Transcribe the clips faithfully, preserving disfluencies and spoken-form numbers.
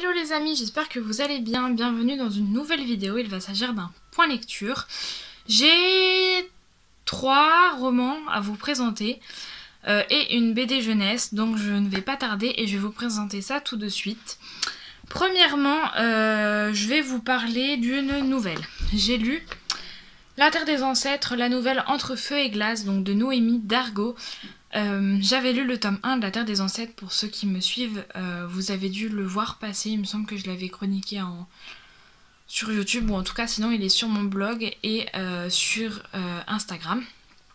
Hello les amis, j'espère que vous allez bien, bienvenue dans une nouvelle vidéo. Il va s'agir d'un point lecture. J'ai trois romans à vous présenter euh, et une B D jeunesse, donc je ne vais pas tarder et je vais vous présenter ça tout de suite. Premièrement, euh, je vais vous parler d'une nouvelle. J'ai lu La Terre des Ancêtres, la nouvelle Entre Feu et Glace, donc de Noémie Dargaud. Euh, J'avais lu le tome un de La Terre des Ancêtres, pour ceux qui me suivent, euh, vous avez dû le voir passer, il me semble que je l'avais chroniqué en... sur YouTube, ou en tout cas sinon il est sur mon blog et euh, sur euh, Instagram.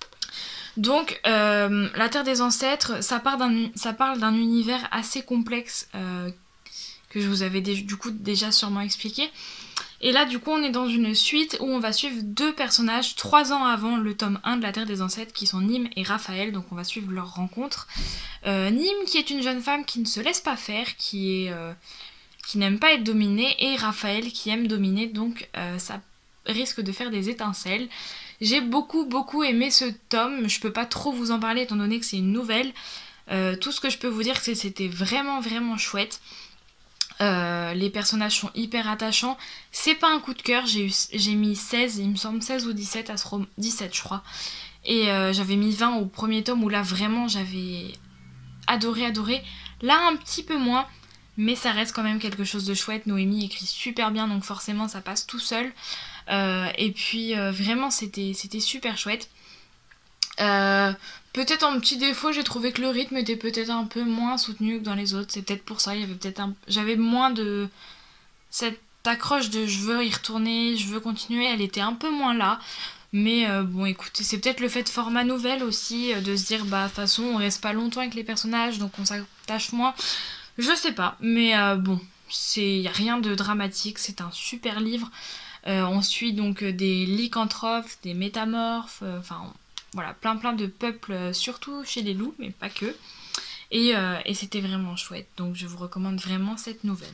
Donc euh, La Terre des Ancêtres, ça, part ça parle d'un univers assez complexe euh, que je vous avais du coup déjà sûrement expliqué. Et là du coup on est dans une suite où on va suivre deux personnages trois ans avant le tome un de La Terre des Ancêtres, qui sont Nîmes et Raphaël. Donc on va suivre leur rencontre. Euh, Nîmes qui est une jeune femme qui ne se laisse pas faire, qui est euh, qui n'aime pas être dominée, et Raphaël qui aime dominer, donc euh, ça risque de faire des étincelles. J'ai beaucoup beaucoup aimé ce tome, je peux pas trop vous en parler étant donné que c'est une nouvelle. Euh, tout ce que je peux vous dire c'est que c'était vraiment vraiment chouette. Euh, les personnages sont hyper attachants. C'est pas un coup de cœur, j'ai j'ai mis seize, il me semble seize ou dix-sept à ce rom... dix-sept je crois. Et euh, j'avais mis vingt au premier tome où là vraiment j'avais adoré adoré. Là un petit peu moins, mais ça reste quand même quelque chose de chouette. Noémie écrit super bien, donc forcément ça passe tout seul. Euh, et puis euh, vraiment c'était c'était super chouette. Euh, peut-être en petit défaut, j'ai trouvé que le rythme était peut-être un peu moins soutenu que dans les autres. C'est peut-être pour ça, il y avait peut-être un... j'avais moins de cette accroche de je veux y retourner, je veux continuer, elle était un peu moins là. Mais euh, bon écoutez, c'est peut-être le fait de format nouvelle aussi, euh, de se dire bah de toute façon on reste pas longtemps avec les personnages, donc on s'attache moins. Je sais pas, mais euh, bon, c'est y a rien de dramatique, c'est un super livre. Euh, on suit donc des lycanthropes, des métamorphes, enfin... Euh, voilà, plein plein de peuples, euh, surtout chez les loups, mais pas que. Et, euh, et c'était vraiment chouette, donc je vous recommande vraiment cette nouvelle.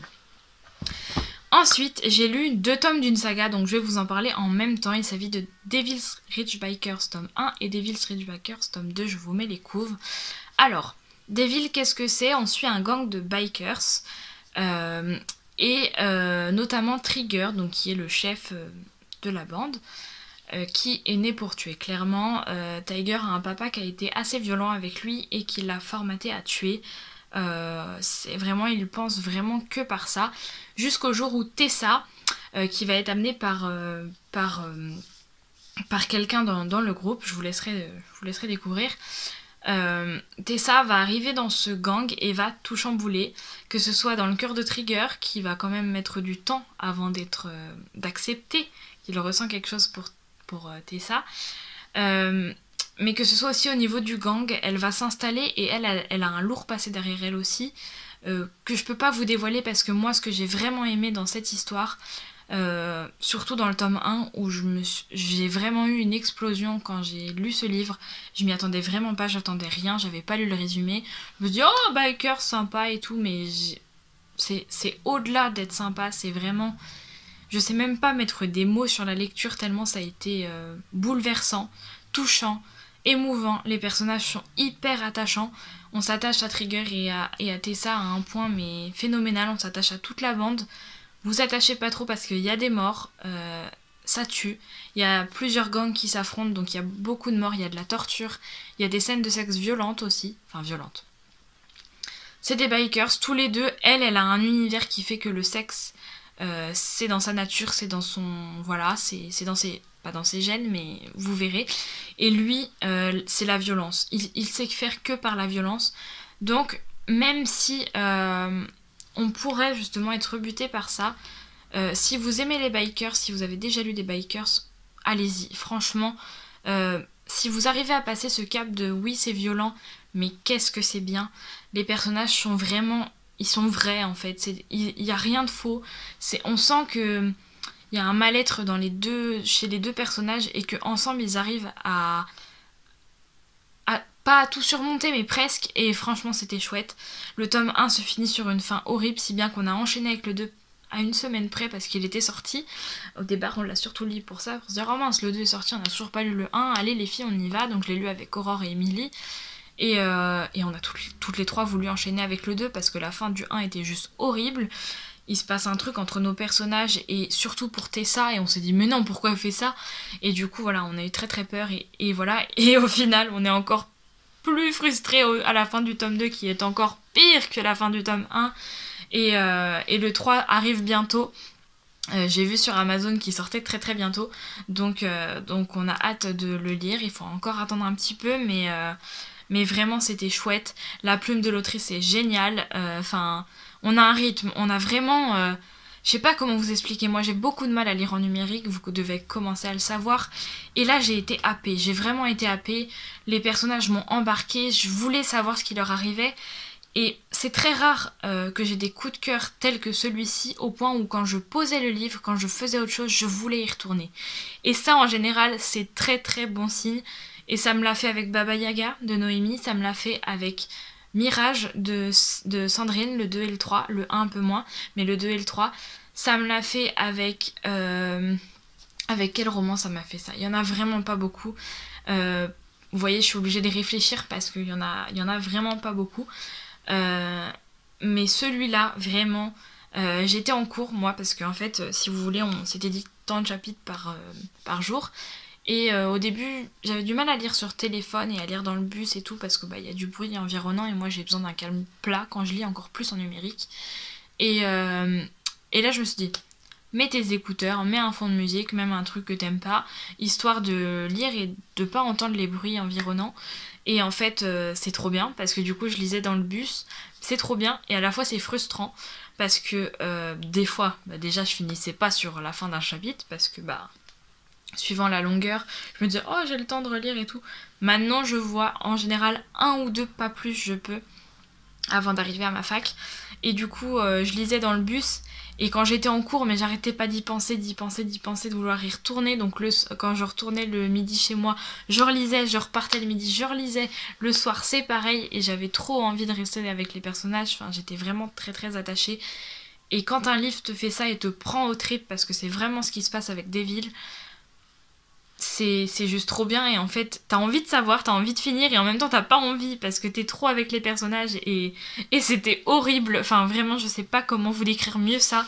Ensuite, j'ai lu deux tomes d'une saga, donc je vais vous en parler en même temps. Il s'agit de Devil's Reach Bikers tome un et Devil's Reach Bikers tome deux, je vous mets les couves. Alors, Devil, qu'est-ce que c'est? On suit un gang de bikers, euh, et euh, notamment Trigger, donc qui est le chef euh, de la bande. Euh, qui est né pour tuer. Clairement, euh, Tiger a un papa qui a été assez violent avec lui et qui l'a formaté à tuer. Euh, c'est vraiment, il pense vraiment que par ça. Jusqu'au jour où Tessa, euh, qui va être amenée par, euh, par, euh, par quelqu'un dans, dans le groupe, je vous laisserai, je vous laisserai découvrir. Euh, Tessa va arriver dans ce gang et va tout chambouler, que ce soit dans le cœur de Trigger, qui va quand même mettre du temps avant d'être euh, d'accepter qu'il ressent quelque chose pour pour euh, Tessa, euh, mais que ce soit aussi au niveau du gang. Elle va s'installer et elle a, elle a un lourd passé derrière elle aussi, euh, que je peux pas vous dévoiler, parce que moi ce que j'ai vraiment aimé dans cette histoire, euh, surtout dans le tome un où j'ai vraiment eu une explosion quand j'ai lu ce livre, je m'y attendais vraiment pas, j'attendais rien, j'avais pas lu le résumé, je me dis oh biker sympa et tout, mais c'est au-delà d'être sympa, c'est vraiment... Je sais même pas mettre des mots sur la lecture tellement ça a été euh, bouleversant, touchant, émouvant. Les personnages sont hyper attachants. On s'attache à Trigger et à, et à Tessa à un point mais phénoménal. On s'attache à toute la bande. Vous attachez pas trop parce qu'il y a des morts, euh, ça tue. Il y a plusieurs gangs qui s'affrontent, donc il y a beaucoup de morts, il y a de la torture. Il y a des scènes de sexe violentes aussi. Enfin violentes. C'est des bikers, tous les deux. Elle, elle a un univers qui fait que le sexe... Euh, c'est dans sa nature, c'est dans son... Voilà, c'est dans ses... Pas dans ses gènes, mais vous verrez. Et lui, euh, c'est la violence. Il, il sait faire que par la violence. Donc, même si euh, on pourrait justement être rebuté par ça, euh, si vous aimez les bikers, si vous avez déjà lu des bikers, allez-y. Franchement, euh, si vous arrivez à passer ce cap de oui, c'est violent, mais qu'est-ce que c'est bien. Les personnages sont vraiment... Ils sont vrais en fait, il n'y a rien de faux. On sent que il y a un mal-être dans les deux, chez les deux personnages, et qu'ensemble ils arrivent à, à... pas à tout surmonter mais presque, et franchement c'était chouette. Le tome un se finit sur une fin horrible, si bien qu'on a enchaîné avec le deux à une semaine près parce qu'il était sorti. Au départ on l'a surtout lu pour ça, pour se dire oh mince le deux est sorti, on n'a toujours pas lu le un, allez les filles on y va. Donc je l'ai lu avec Aurore et Émilie. Et, euh, et on a toutes, toutes les trois voulu enchaîner avec le deux parce que la fin du un était juste horrible. il se passe un truc entre nos personnages et surtout pour Tessa, et on s'est dit mais non, pourquoi elle fait ça? Et du coup voilà, on a eu très très peur et, et voilà, et au final on est encore plus frustré à la fin du tome deux qui est encore pire que la fin du tome un, et, euh, et le trois arrive bientôt. Euh, j'ai vu sur Amazon qu'il sortait très très bientôt, donc, euh, donc on a hâte de le lire. Il faut encore attendre un petit peu, mais, euh, mais vraiment c'était chouette. La plume de l'autrice est géniale, enfin euh, on a un rythme, on a vraiment... Euh, je sais pas comment vous expliquer, moi j'ai beaucoup de mal à lire en numérique, vous devez commencer à le savoir, et là j'ai été happée, j'ai vraiment été happée, les personnages m'ont embarquée, je voulais savoir ce qui leur arrivait. Et c'est très rare euh, que j'ai des coups de cœur tels que celui-ci, au point où quand je posais le livre, quand je faisais autre chose, je voulais y retourner. Et ça, en général, c'est très très bon signe. Et ça me l'a fait avec Baba Yaga de Noémie, ça me l'a fait avec Mirage de, de Sandrine, le deux et le trois, le un un peu moins, mais le deux et le trois. Ça me l'a fait avec... Euh, avec quel roman ça m'a fait ça? Il y en a vraiment pas beaucoup. Euh, vous voyez, je suis obligée de réfléchir parce qu'il y en a, il y en a vraiment pas beaucoup. Euh, mais celui-là, vraiment, euh, j'étais en cours, moi, parce qu'en fait, euh, si vous voulez, on s'était dit tant de chapitres par, euh, par jour. Et euh, au début, j'avais du mal à lire sur téléphone et à lire dans le bus et tout, parce que bah, y a du bruit environnant, et moi j'ai besoin d'un calme plat quand je lis, encore plus en numérique. Et, euh, et là, je me suis dit, mets tes écouteurs, mets un fond de musique, même un truc que t'aimes pas, histoire de lire et de pas entendre les bruits environnants. Et en fait, euh, c'est trop bien, parce que du coup, je lisais dans le bus, c'est trop bien, et à la fois, c'est frustrant, parce que euh, des fois, bah, déjà, je finissais pas sur la fin d'un chapitre, parce que, bah, suivant la longueur, je me disais, oh, j'ai le temps de relire et tout. Maintenant, je vois, en général, un ou deux, pas plus, je peux, avant d'arriver à ma fac. Et du coup, euh, je lisais dans le bus, et quand j'étais en cours, mais j'arrêtais pas d'y penser, d'y penser, d'y penser, de vouloir y retourner. Donc le, quand je retournais le midi chez moi, je relisais, je repartais le midi, je relisais. Le soir, c'est pareil, et j'avais trop envie de rester avec les personnages. Enfin, j'étais vraiment très très attachée. Et quand un livre te fait ça et te prend au trip, parce que c'est vraiment ce qui se passe avec Devil, c'est juste trop bien. Et en fait, t'as envie de savoir, t'as envie de finir, et en même temps t'as pas envie parce que t'es trop avec les personnages, et, et c'était horrible. Enfin vraiment, je sais pas comment vous décrire mieux ça,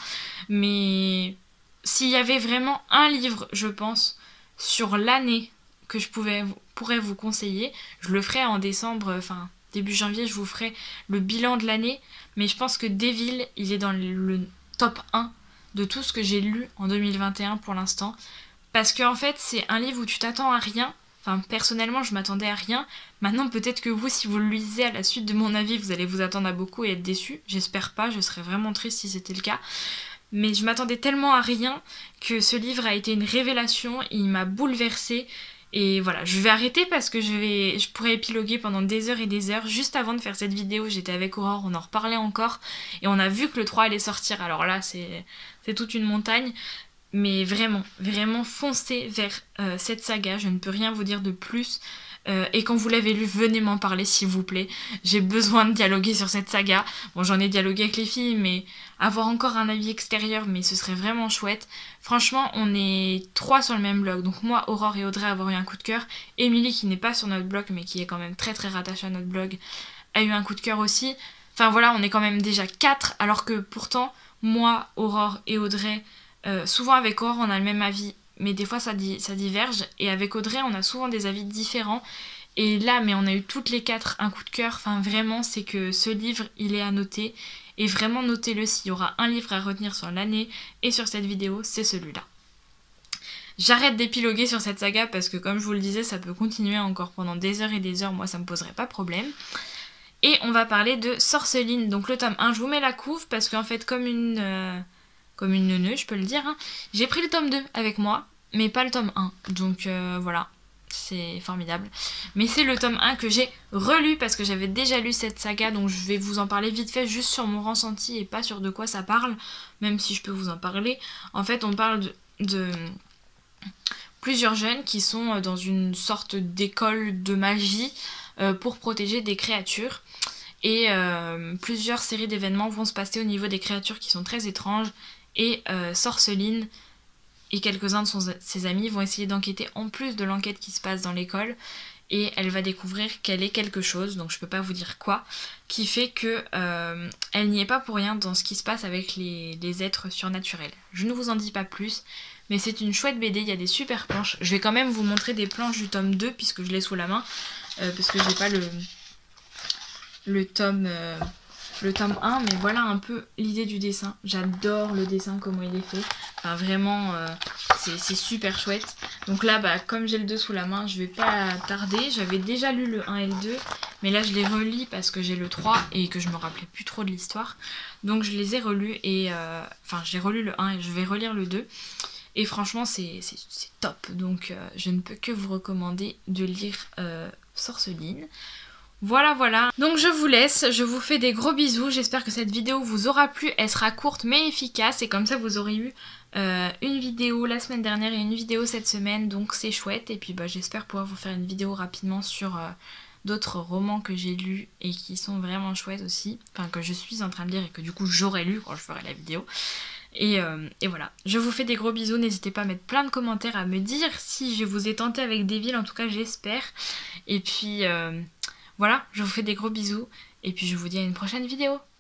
mais s'il y avait vraiment un livre, je pense, sur l'année que je pouvais, pourrais vous conseiller, je le ferais en décembre, enfin début janvier, je vous ferai le bilan de l'année, mais je pense que Devil, il est dans le top un de tout ce que j'ai lu en deux mille vingt et un pour l'instant. Parce qu'en fait, c'est un livre où tu t'attends à rien. Enfin, personnellement, je m'attendais à rien. Maintenant, peut-être que vous, si vous le lisez à la suite de mon avis, vous allez vous attendre à beaucoup et être déçus. J'espère pas, je serais vraiment triste si c'était le cas. Mais je m'attendais tellement à rien que ce livre a été une révélation. Il m'a bouleversée. Et voilà, je vais arrêter parce que je, vais, je pourrais épiloguer pendant des heures et des heures. Juste avant de faire cette vidéo, j'étais avec Aurore, on en reparlait encore. Et on a vu que le trois allait sortir. Alors là, c'est toute une montagne. Mais vraiment, vraiment foncez vers euh, cette saga, je ne peux rien vous dire de plus. Euh, et quand vous l'avez lu, venez m'en parler s'il vous plaît. J'ai besoin de dialoguer sur cette saga. Bon, j'en ai dialogué avec les filles, mais avoir encore un avis extérieur, mais ce serait vraiment chouette. Franchement, on est trois sur le même blog. Donc moi, Aurore et Audrey avoir eu un coup de cœur. Émilie, qui n'est pas sur notre blog, mais qui est quand même très très rattachée à notre blog, a eu un coup de cœur aussi. Enfin voilà, on est quand même déjà quatre, alors que pourtant, moi, Aurore et Audrey... Euh, souvent avec Aurore on a le même avis, mais des fois ça, di ça diverge, et avec Audrey on a souvent des avis différents, et là mais on a eu toutes les quatre un coup de cœur. Enfin vraiment, c'est que ce livre il est à noter, et vraiment notez-le, s'il y aura un livre à retenir sur l'année et sur cette vidéo, c'est celui-là. J'arrête d'épiloguer sur cette saga parce que comme je vous le disais, ça peut continuer encore pendant des heures et des heures, moi ça me poserait pas de problème. Et on va parler de Sorceline, donc le tome un, je vous mets la couve parce qu'en fait comme une... Euh... comme une neuneu, je peux le dire, hein. J'ai pris le tome deux avec moi, mais pas le tome un, donc euh, voilà, c'est formidable. Mais c'est le tome un que j'ai relu, parce que j'avais déjà lu cette saga, donc je vais vous en parler vite fait, juste sur mon ressenti, et pas sur de quoi ça parle, même si je peux vous en parler. En fait, on parle de, de plusieurs jeunes qui sont dans une sorte d'école de magie euh, pour protéger des créatures. Et euh, plusieurs séries d'événements vont se passer au niveau des créatures qui sont très étranges. Et euh, Sorceline et quelques-uns de son, ses amis vont essayer d'enquêter en plus de l'enquête qui se passe dans l'école. et elle va découvrir qu'elle est quelque chose, donc je peux pas vous dire quoi, qui fait que euh, elle n'y est pas pour rien dans ce qui se passe avec les, les êtres surnaturels. Je ne vous en dis pas plus, mais c'est une chouette B D, il y a des super planches. Je vais quand même vous montrer des planches du tome deux puisque je l'ai sous la main, euh, parce que j'ai pas le, le tome... Euh, le tome un, mais voilà un peu l'idée du dessin. J'adore le dessin, comment il est fait. Enfin vraiment, euh, c'est super chouette. Donc là, bah, comme j'ai le deux sous la main, je vais pas tarder. J'avais déjà lu le un et le deux, mais là je les relis parce que j'ai le trois et que je me rappelais plus trop de l'histoire. Donc je les ai relus et... Euh, enfin, j'ai relu le un et je vais relire le deux. Et franchement, c'est top. Donc euh, je ne peux que vous recommander de lire euh, Sorceline. Voilà, voilà. Donc je vous laisse, je vous fais des gros bisous. J'espère que cette vidéo vous aura plu. Elle sera courte mais efficace et comme ça vous aurez eu euh, une vidéo la semaine dernière et une vidéo cette semaine. Donc c'est chouette. Et puis bah, j'espère pouvoir vous faire une vidéo rapidement sur euh, d'autres romans que j'ai lus et qui sont vraiment chouettes aussi. Enfin que je suis en train de lire et que du coup j'aurai lu quand je ferai la vidéo. Et, euh, et voilà, je vous fais des gros bisous, n'hésitez pas à mettre plein de commentaires, à me dire si je vous ai tenté avec des villes, en tout cas j'espère. Et puis... Euh, Voilà, je vous fais des gros bisous et puis je vous dis à une prochaine vidéo.